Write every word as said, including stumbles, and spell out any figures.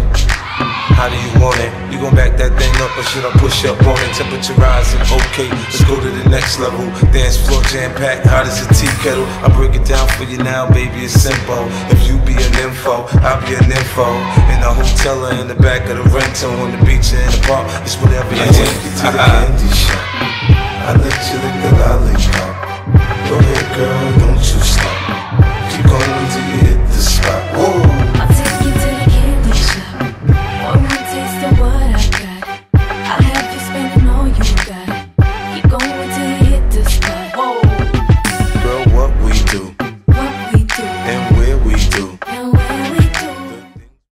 How do you want it? You gon' back that thing up or should I push up on it? Temperature rising, okay, let's go to the next level. Dance floor jam-packed, hot as a tea kettle. I break it down for you now, baby, it's simple. If you be an info, I'll be an info. In a hotel or in the back of the rental, on the beach or in the park, it's whatever you want. I take you to the candy shop, I let you lick the lolly.